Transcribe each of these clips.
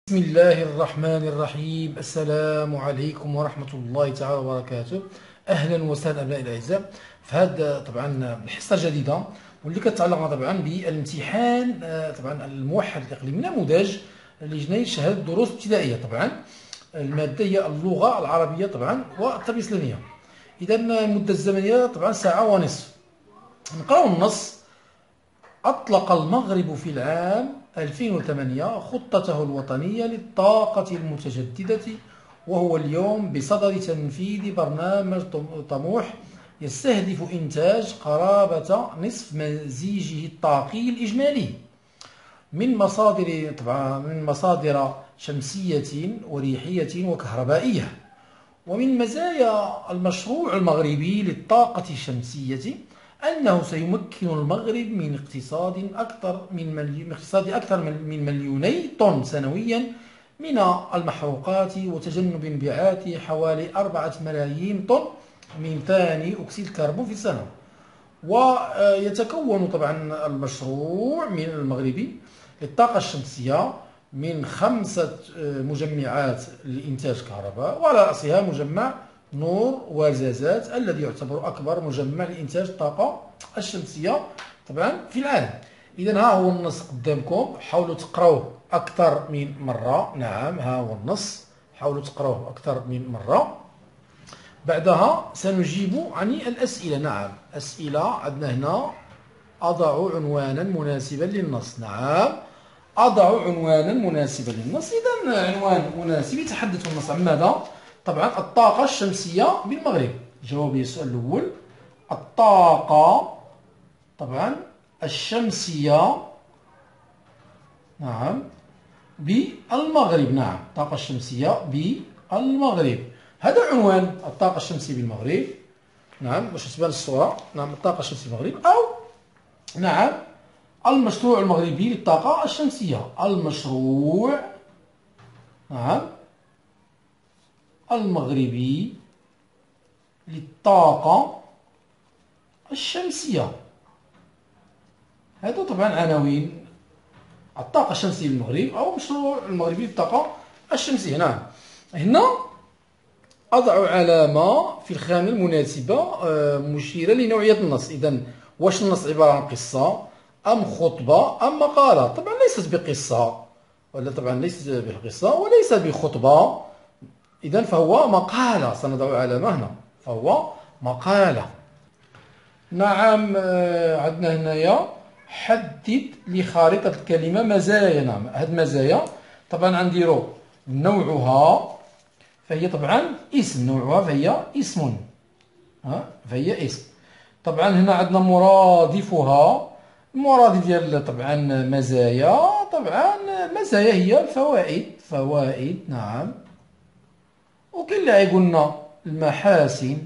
بسم الله الرحمن الرحيم. السلام عليكم ورحمة الله تعالى وبركاته. أهلا وسهلا أبنائي الأعزاء في هذا طبعا الحصة الجديدة واللي كتعلق طبعا بالامتحان طبعا الموحد الإقليمي نموذج لجنة شهادة دروس ابتدائية. طبعا المادة هي اللغة العربية طبعا والتربية الإسلامية. إذا المدة الزمنية طبعا ساعة ونصف. نقرأ النص. أطلق المغرب في العام 2008 خطته الوطنية للطاقة المتجددة، وهو اليوم بصدد تنفيذ برنامج طموح يستهدف إنتاج قرابة نصف مزيجه الطاقي الإجمالي من مصادر شمسية وريحية وكهربائية. ومن مزايا المشروع المغربي للطاقة الشمسية أنه سيمكن المغرب من اقتصاد أكثر من مليوني طن سنويا من المحروقات، وتجنب انبعاث حوالي 4 ملايين طن من ثاني أكسيد الكربون في السنة. ويتكون طبعا المشروع من المغربي للطاقة الشمسية من 5 مجمعات لإنتاج كهرباء، وعلى رأسها مجمع نور وزازات الذي يعتبر أكبر مجمع لإنتاج الطاقة الشمسية طبعا في العالم. إذا ها هو النص قدامكم، حاولوا تقراوه أكثر من مرة. نعم، ها هو النص، حاولوا تقراوه أكثر من مرة. بعدها سنجيب عن الأسئلة. نعم، أسئلة عندنا هنا. أضع عنوانا مناسبا للنص. نعم، أضع عنوانا مناسبا للنص. إذا عنوان مناسب يتحدث النص عن ماذا؟ طبعا الطاقة الشمسية بالمغرب. جوابي السؤال الأول، الطاقة طبعا الشمسية نعم بالمغرب. نعم، الطاقة الشمسية بالمغرب، هذا عنوان الطاقة الشمسية بالمغرب. نعم، باش تبان الصورة. نعم، الطاقة الشمسية بالمغرب، أو نعم المشروع المغربي للطاقة الشمسية. المشروع نعم المغربي للطاقة الشمسية. هذا طبعا عناوين الطاقة الشمسية بالمغرب أو المشروع المغربي للطاقة الشمسية. نعم، هنا أضع علامة في الخانة المناسبة مشيرة لنوعية النص. إذا واش النص عبارة عن قصة أم خطبة أم مقالة؟ طبعا ليست بقصة، ولا طبعا ليست بقصة وليس بخطبة. إذا فهو مقالة، سنضع علامة هنا، فهو مقالة. نعم، عندنا هنايا حدد لخارطة الكلمة مزايا. نعم، هاد مزايا طبعا غنديرو نوعها، فهي طبعا اسم. نوعها فهي اسم، فهي اسم. طبعا هنا عندنا مرادفها. المرادف ديال طبعا مزايا، طبعا مزايا هي الفوائد. فوائد نعم. وكاين اللي غيقولنا المحاسن،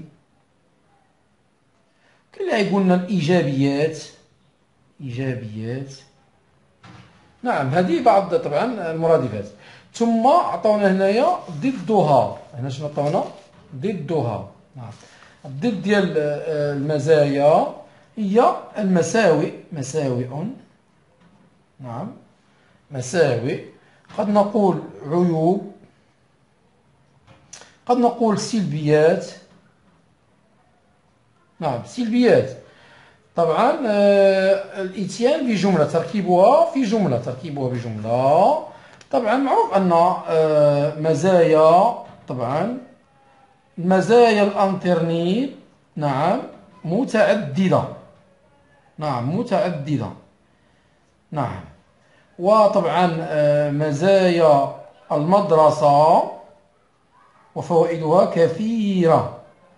كاين اللي غيقولنا الايجابيات. ايجابيات نعم، هذه بعض طبعا المرادفات. ثم عطاونا هنايا ضدها. هنا شنو عطاونا؟ ضدها. نعم، الضد ديال المزايا هي المساوئ. مساوئ نعم، مساوئ. قد نقول عيوب، قد نقول سلبيات. نعم، سلبيات. طبعا الاتيان بجملة، تركيبها في جملة، تركيبها بجملة. طبعا معروف أن مزايا طبعا مزايا الانترنت نعم متعددة. نعم، متعددة. نعم، وطبعا مزايا المدرسة وفوائدها كثيرة.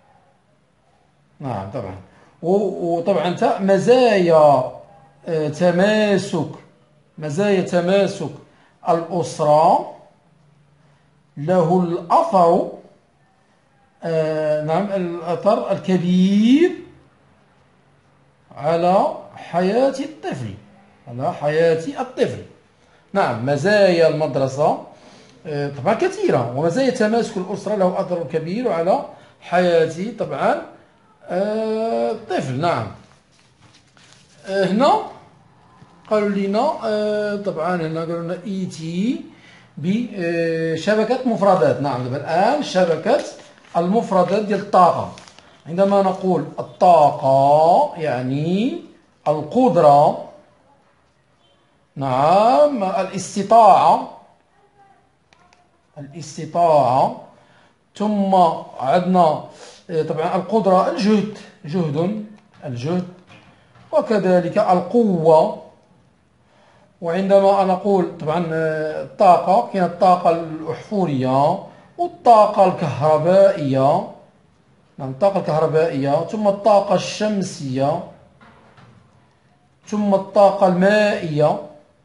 نعم، طبعا. وطبعا مزايا تماسك، مزايا تماسك الأسرة له الأثر نعم الأثر الكبير على حياة الطفل، على حياة الطفل. نعم، مزايا المدرسة طبعا كثيرة، ومزايا تماسك الأسرة له أثر كبير على حياة طبعا الطفل. نعم، هنا قالوا لنا طبعا هنا قالوا لنا اي تي بشبكة مفردات. نعم دابا الآن شبكة المفردات ديال الطاقة. عندما نقول الطاقة يعني القدرة، نعم الاستطاعة، ثم عندنا طبعا القدرة الجهد، وكذلك القوة. وعندما نقول طبعا الطاقة، كاين الطاقة الأحفورية والطاقة الكهربائية، نعم الطاقة الكهربائية، ثم الطاقة الشمسية، ثم الطاقة المائية،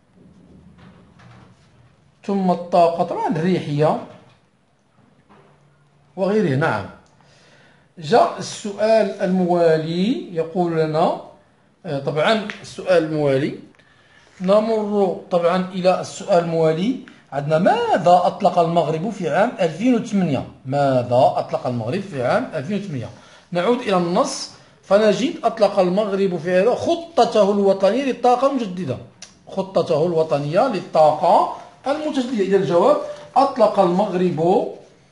ثم الطاقة طبعا الريحية وغيره. نعم. جاء السؤال الموالي يقول لنا طبعا السؤال الموالي، نمر طبعا إلى السؤال الموالي. عندنا ماذا أطلق المغرب في عام 2008؟ ماذا أطلق المغرب في عام 2008؟ نعود إلى النص فنجد أطلق المغرب في هذا خطته الوطنية للطاقة المجددة. خطته الوطنية للطاقة المتجددة. إذا الجواب أطلق المغرب،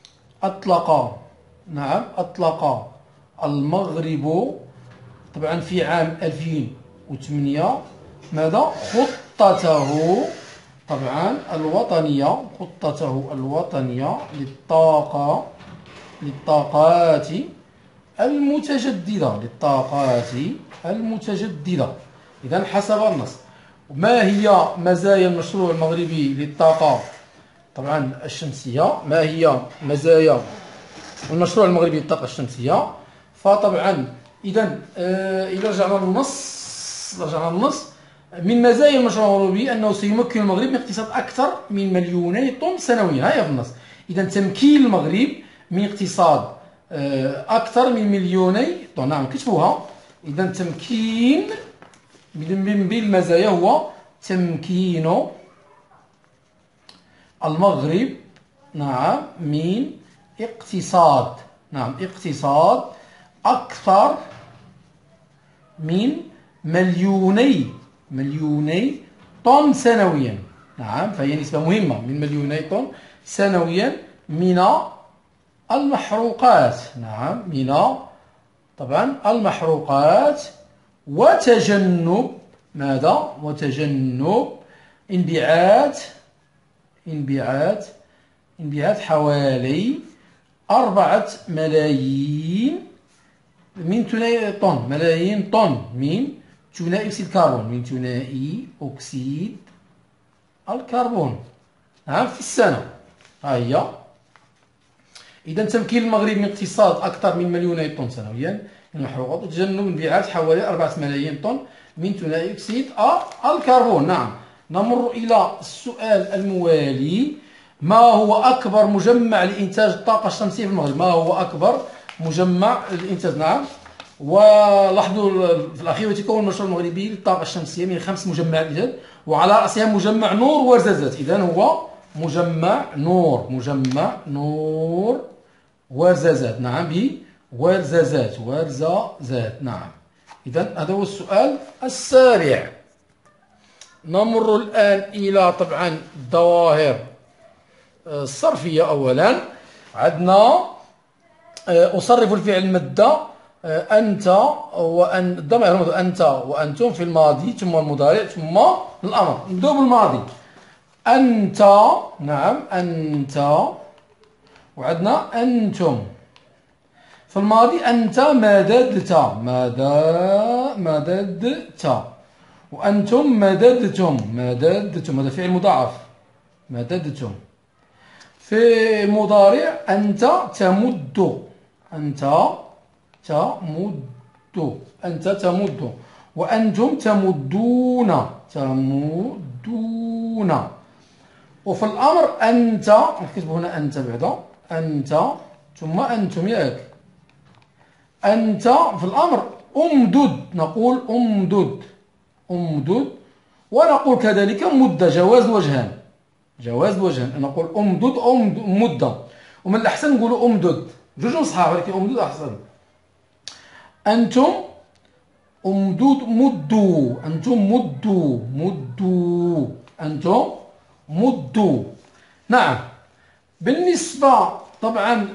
أطلق المغرب طبعا في عام 2008 ماذا؟ خطته طبعا الوطنية، خطته الوطنية للطاقات المتجددة، إذا حسب النص. ما هي مزايا المشروع المغربي للطاقة طبعا الشمسية؟ ما هي مزايا المشروع المغربي للطاقة الشمسية؟ فطبعا إذا رجعنا للنص، من مزايا المشروع المغربي أنه سيمكن المغرب من اقتصاد أكثر من 2,000,000 طن سنويا. هيا في النص. إذا تمكين المغرب من اقتصاد أكثر من 2,000,000 طن. نعم كتبوها. إذا تمكين من بين المزايا هو تمكين المغرب، نعم، من اقتصاد، اقتصاد أكثر من 2,000,000 طن سنويا. نعم فهي نسبة مهمة، من 2,000,000 طن سنويا من المحروقات. نعم من طبعا المحروقات، وتجنب ماذا؟ وتجنب انبعاث حوالي 4,000,000 من ثنائي طن، ملايين طن من ثنائي أكسيد الكربون، نعم في السنة. ها هي. إذا تمكين المغرب من اقتصاد أكثر من 2,000,000 طن سنويا من المحروقات، وتجنب انبعاث حوالي 4,000,000 طن من ثنائي أكسيد الكربون. نعم. نمر إلى السؤال الموالي. ما هو أكبر مجمع لإنتاج الطاقة الشمسية في المغرب؟ ما هو أكبر مجمع للإنتاج؟ نعم. ولاحظوا في الأخير يتكون المشروع المغربي للطاقة الشمسية من 5 مجمعات إنتاج، وعلى رأسها مجمع نور ورزازات. إذا هو مجمع نور ورزازات. نعم بورزازات، نعم. إذا هذا هو السؤال السابع. نمر الآن إلى طبعا الظواهر الصرفية. أولا عندنا أصرف الفعل المادة أنت الضمير أنت وأنتم في الماضي، ثم المضارع، ثم الأمر. نبدأ بالماضي. أنت، نعم أنت، وعندنا أنتم. في الماضي أنت مددت، وأنتم مددتم، هذا فعل مضاعف، مددتم. في المضارع أنت تمد، وأنتم تمدون، وفي الأمر أنت، نكتب هنا أنت بعدا، أنت ثم أنتم، ياك. أنت في الأمر أمدد، نقول أمدد، ونقول كذلك مد، جواز الوجهان، نقول أمدد أو مدة، ومن الأحسن نقول أمدد، جوج صحاح ولكن أمدد أحسن. أنتم أمدد مدوا، أنتم مدوا، نعم. بالنسبة طبعا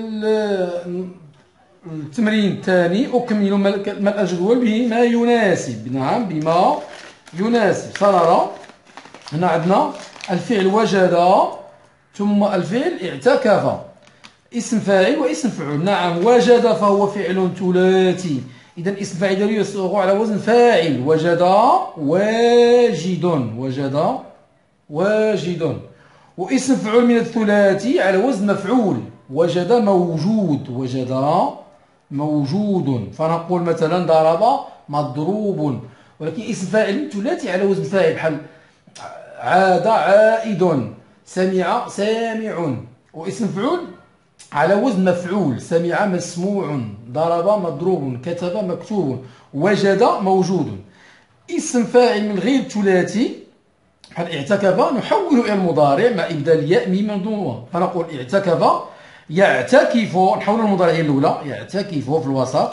التمرين الثاني أكمل ملء الجدول بما يناسب. نعم، بما يناسب. صار هنا عندنا الفعل وجد ثم الفعل اعتكف، اسم فاعل واسم فعول. نعم، وجد فهو فعل ثلاثي، إذا اسم فاعل يصيغ على وزن فاعل. وجد واجد، وجد واجد. واسم فعول من الثلاثي على وزن مفعول. وجد موجود، وجد موجود. فنقول مثلا ضرب مضروب. ولكن اسم فاعل من ثلاثي على وزن فاعل، بحال عاد عائد، سمع سامع. واسم فعول على وزن مفعول. سمع مسموع، ضرب مضروب، كتب مكتوب، وجد موجود. اسم فاعل من غير ثلاثي بحال اعتكف نحول الى المضارع مع ابدال الياء ميم مضمومه. فنقول اعتكف يعتكف، نحول المضارع الاولى يعتكف في الوسط،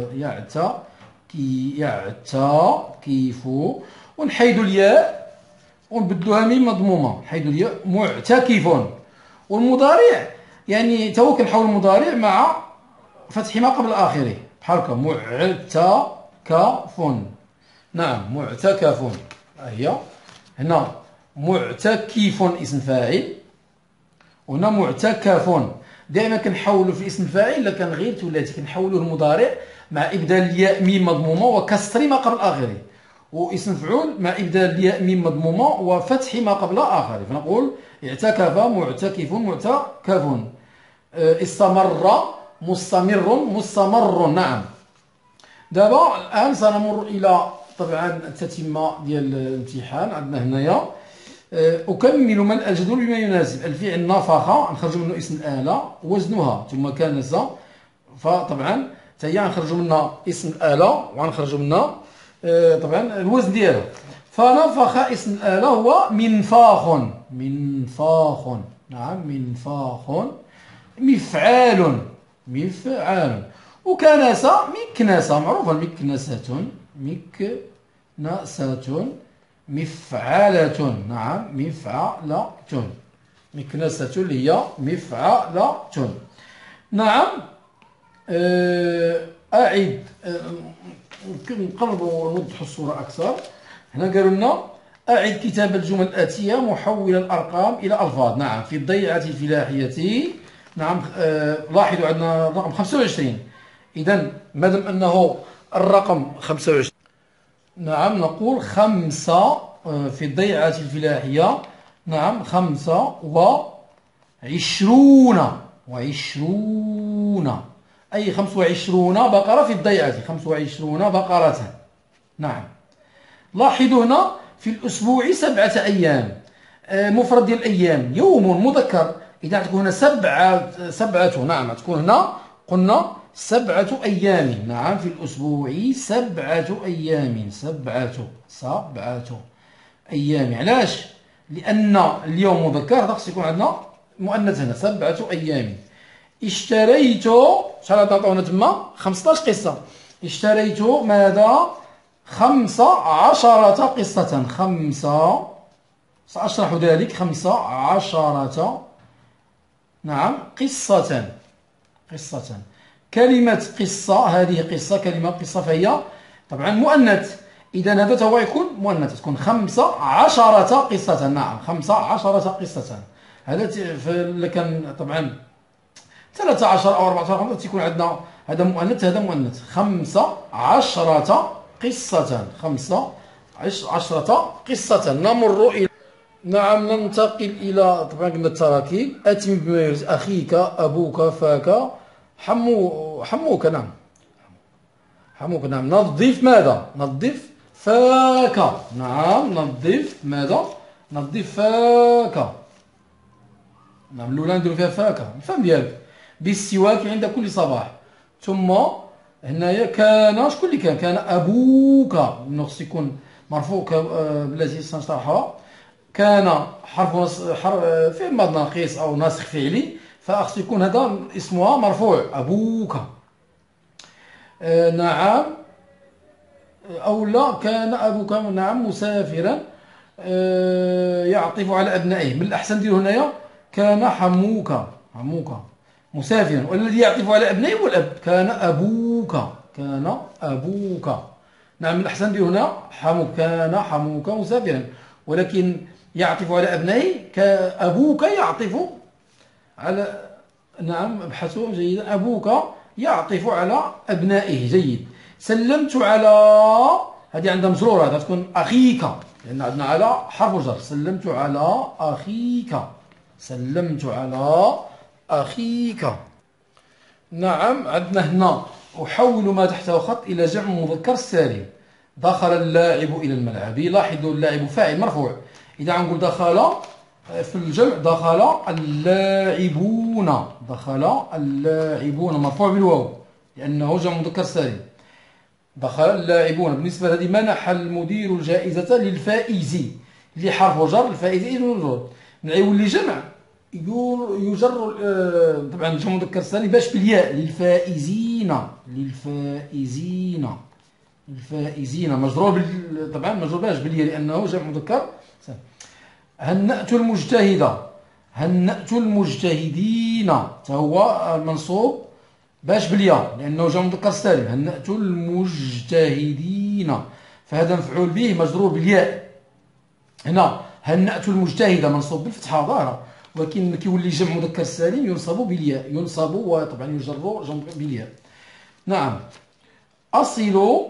يعتكف، ونحيد الياء ونبدلوها ميم مضمومه. نحيد الياء معتكف. والمضارع يعني تو كنحول المضارع مع فتح ما قبل اخره، بحال هكا معتكف. نعم، معتكف. هي هنا معتكف اسم فاعل، وهنا معتكف. دائما كنحولوا في اسم الفاعل الا كان غير ثلاثي كنحولوه المضارع مع ابدال الياء ميم مضمومه وكسر ما قبل اخره، واسم فعول مع ابدال الياء ميم مضمومه وفتح ما قبل اخره. فنقول اعتكف معتكف معتكف. استمر مستمر مستمر. نعم. دابا الان سنمر الى طبعا التتمه ديال الامتحان. عندنا هنايا أكمل ملء الجدول بما يناسب. الفعل نفخ نخرج منه اسم الآلة وزنها، ثم كنس، فطبعا هي نخرج منها اسم الآلة ونخرج منها طبعا الوزن ديالها. فنفخ اسم الآلة هو منفاخ، منفاخ. نعم، منفاخ. مفعال، مفعال. وكنس مكنسة، معروفة مكنسة، مكنسة. مفعلة. نعم، مفعلة. مكنسة اللي هي مفعلة. نعم. أعد، نقربوا ونوضحوا الصورة أكثر. هنا قالوا لنا أعد كتابة الجمل الآتية محولا الأرقام إلى ألفاظ. نعم، في الضيعة الفلاحية. نعم، لاحظوا عندنا الرقم 25. إذا مادام أنه الرقم 25، نعم، نقول 5 في الضيعة الفلاحية. نعم، 25 وعشرون، أي 25 بقرة في الضيعة، 25 بقرة. نعم. لاحظوا هنا في الأسبوع 7 أيام. مفرد ديال الأيام يوم مذكر، إذا تكون هنا سبعة. نعم، تكون هنا قلنا 7 أيام. نعم، في الأسبوع 7 أيام. 7 أيام. علاش؟ لأن اليوم مذكر خص يكون عندنا مؤنث هنا. 7 أيام. اشتريت، شحال عطاونا تما؟ 15 قصة. اشتريت ماذا؟ 15 قصة. سأشرح ذلك. 15. نعم، قصة. كلمة قصة، هذه قصة، كلمة قصة فهي طبعا مؤنث، إذا هذا هو يكون مؤنث، تكون 15 قصة. نعم، 15 قصة. هذا كان طبعا 13 أو 14 تكون عندنا هذا مؤنث هذا مؤنث. 15 قصة. 15 قصة. نمر إلى، نعم، ننتقل إلى طبعا قلنا التراكيب. أتم بما يلزم. أخيك، أبوك، فاك، حموك. نعم، حموك. نعم. نظف ماذا؟ نظف فاك. نعم، نظف ماذا؟ نظف فاك. نعم، الأولى نديرو فيها فاك، الفم ديالك، بالسواك عند كل صباح. ثم هنايا كان، شكون اللي كان أبوك، خص يكون مرفوع بالتي سنشرحها. كان حرف فعل ماضي ناقص أو ناسخ فعلي، فخص يكون هذا اسمها مرفوع، أبوك. نعم، أو لا، كان أبوك، نعم، مسافرا يعطف على أبنائه. من الأحسن نديرو هنايا كان حموك، حموك مسافرا. والذي يعطف على أبنائه هو الأب. كان أبوك، كان أبوك. نعم من الأحسن به هنا حموك، كان حموك مسافرا. ولكن يعطف على أبنائه كأبوك يعطف على، نعم ابحثوا جيدا، أبوك يعطف على أبنائه. جيد. سلمت على، هذه عندها مجرورة، هذا تكون أخيك، لأن عندنا على حرف جر. سلمت على أخيك، سلمت على أخيك. نعم عندنا هنا أحول ما تحته خط إلى جمع مذكر سالم. دخل اللاعب إلى الملعب. لاحظوا اللاعب فاعل مرفوع. إذا نقول دخل في الجمع، دخل اللاعبون، دخل اللاعبون مرفوع بالواو لأنه جمع مذكر سالم. دخل اللاعبون. بالنسبة لهذه، منح المدير الجائزة للفائز، اللي حرف جر، الفائز يجر، يولي جمع يجر طبعا جمع مذكر سالم باش بالياء، للفائزين، للفائزين، الفائزين مجرور طبعا مجرور باش بالياء لأنه جمع مذكر سالم. هنأت المجتهدة، هنأت المجتهدين، هو منصوب باش بالياء لأنه جمع مذكر سالم. هنأت المجتهدين، فهذا مفعول به مجرور بالياء. هنا هنأت المجتهدة منصوب بالفتحة ظاهرة، ولكن كيولي جمع مذكر سالم ينصب بالياء، ينصب وطبعا يجر جمع بالياء. نعم. أصل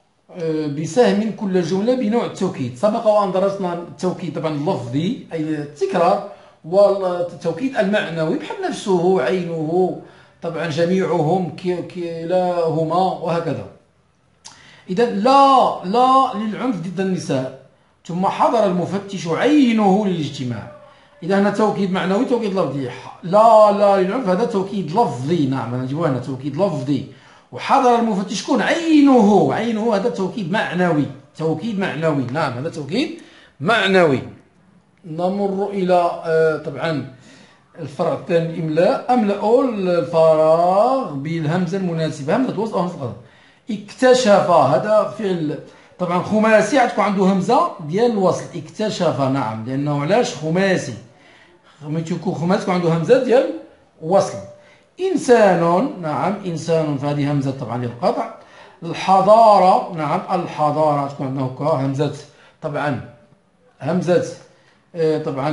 بسهم كل جملة بنوع التوكيد. سبق وأن درسنا التوكيد طبعا اللفظي أي التكرار، والتوكيد المعنوي بحال نفسه، عينه، طبعا جميعهم، كلاهما، وهكذا. إذا لا، لا للعنف ضد النساء. ثم حضر المفتش عينه للاجتماع. إذا هنا توكيد معنوي، توكيد لفظي. لا، لا للعنف هذا توكيد لفظي. نعم نجيبوها هنا توكيد لفظي. وحضر المفتش شكون؟ عينه، عينه هذا توكيد معنوي، توكيد معنوي. نعم هذا توكيد معنوي. نمر إلى طبعا الفرع الثاني الإملاء. أملأ الفراغ بالهمزة المناسبة، همزة وصل أو همزة قطع. اكتشف هذا فعل طبعا خماسي، غتكون عنده همزة ديال الوصل. اكتشف، نعم لأنه علاش خماسي؟ ملي تكون خماسي تكون عنده همزة ديال وصل. إنسان، نعم إنسان، فهذه همزة طبعا للقطع. الحضارة، نعم الحضارة تكون عندنا هكا همزة طبعا، همزة طبعا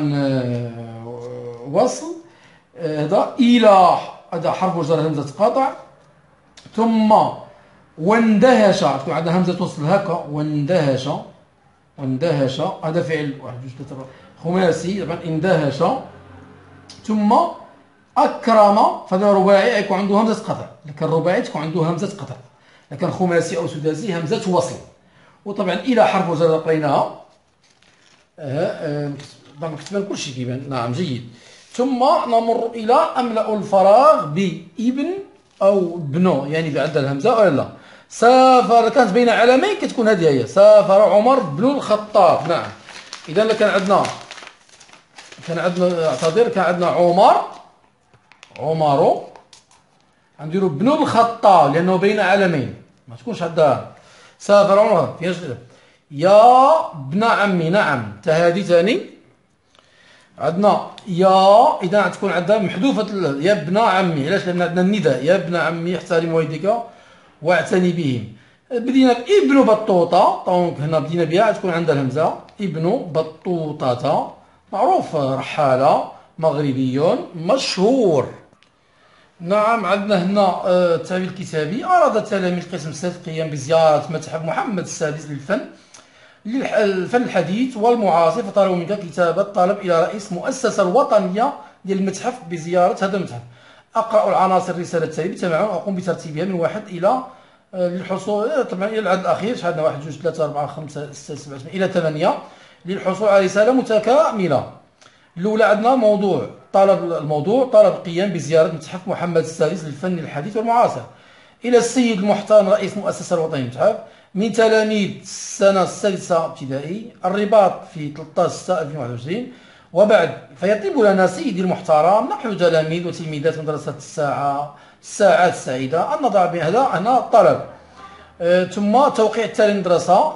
وصل. هذا إلى، هذا حرف جر همزة قطع. ثم واندهش تكون عندنا همزة وصل هكا، واندهش، واندهش هذا فعل 1 2 3 خماسي طبعا اندهش. ثم أكرم، فهذا رباعي يكون عنده همزة قطع، لكن الرباعي تكون عنده همزة قطع، لكن خماسي أو سداسي همزة وصل. وطبعا إلى حرف جر قريناها، دونك كتبان كلشي كيبان. نعم جيد. ثم نمر إلى أملأ الفراغ بابن أو ابن، يعني عندها الهمزة ولا لا. سافر كانت بين علامين كتكون هذه هي، سافر عمر بن الخطاب. نعم. إذا كان عندنا اعتذر، كان عندنا عمر غنديرو بن الخطاب لأنه بين علامين، ما تكونش عندها سافر عمر فيهاش يا ابن عمي. نعم هذه ثاني عندنا يا، إذا تكون عندها محذوفة يا ابن عمي. علاش؟ لأن عندنا النداء يا ابن عمي احترم والديك واعتني بهم. بدينا بابن بطوطة، دونك هنا بدينا بها تكون عندها الهمزة. ابن بطوطة معروف، رحالة مغربي مشهور. نعم عندنا هنا التعبير الكتابي. أراد تلاميذ القسم السادس القيام بزيارة متحف محمد السادس للفن الحديث والمعاصر، فطلبوا منك كتابة طلب إلى رئيس المؤسسة الوطنية ديال المتحف بزيارة هذا المتحف. أقرأ العناصر الرسالة التالية بتمعن وأقوم بترتيبها من 1 إلى للحصول طبعا إلى العدد الأخير. شحال 1 2 3 4 5 6 7 8 إلى 8 للحصول على رسالة متكاملة. الأولى عندنا موضوع الموضوع طلب القيام بزيارة متحف محمد السادس للفن الحديث والمعاصر إلى السيد المحترم رئيس المؤسسة الوطنية للمتحف من تلاميذ السنة السادسة ابتدائي، الرباط في 13/6/2021. وبعد فيطيب لنا سيدي المحترم نحن تلاميذ وتلميذات مدرسة الساعات السعيدة أن نضع بهذا هنا الطلب. ثم توقيع التالي المدرسة،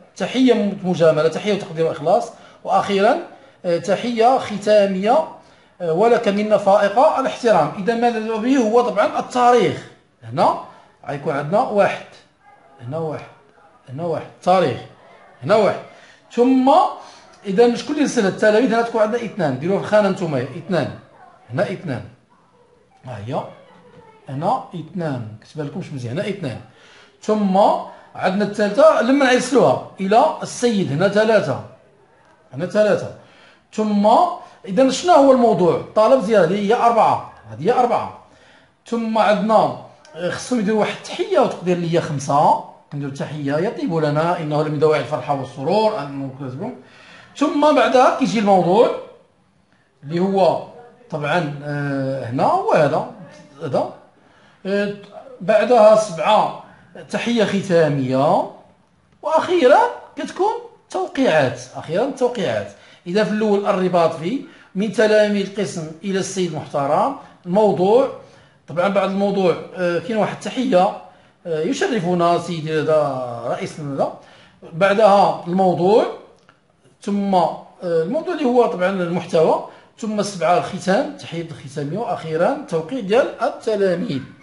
تحية مجاملة، تحية وتقدير وإخلاص. وأخيرا تحية ختامية ولك منا فائقة الاحترام. إذا ماذا ندعو به هو طبعا التاريخ. هنا غيكون عندنا واحد، هنا واحد، هنا واحد، تاريخ، هنا واحد. ثم إذا شكون اللي رسل التلاميذ؟ هنا تكون عندنا اثنان، ديروها في الخانة نتوما، اثنان، هنا اثنان، ها هي هنا اثنان، كتبها لكمش مزيان، هنا اثنان. ثم عندنا الثالثة لما نرسلوها إلى السيد، هنا ثلاثة، هنا ثلاثة. ثم إذا شنو هو الموضوع؟ طلب زيارة، هذه هي أربعة، هذه هي أربعة. ثم عندنا خصهم يديروا واحد التحية وتقدير اللي هي خمسة، كنديروا تحية يطيب لنا إنه لمن دواعي الفرحة والسرور أن نكتبهم. ثم بعدها كيجي الموضوع اللي هو طبعا هنا هو هذا بعدها 7 تحية ختامية، وأخيرا كتكون توقيعات، أخيرا التوقيعات. إذا في الأول الرباط فيه من تلاميذ القسم إلى السيد المحترم، الموضوع طبعا بعد الموضوع كاين واحد التحية يشرفنا سيدي هذا رئيسنا هذا، بعدها الموضوع، ثم الموضوع اللي هو طبعا المحتوى، ثم 7 الختام، تحية الختامية، وأخيرا توقيع ديال التلاميذ.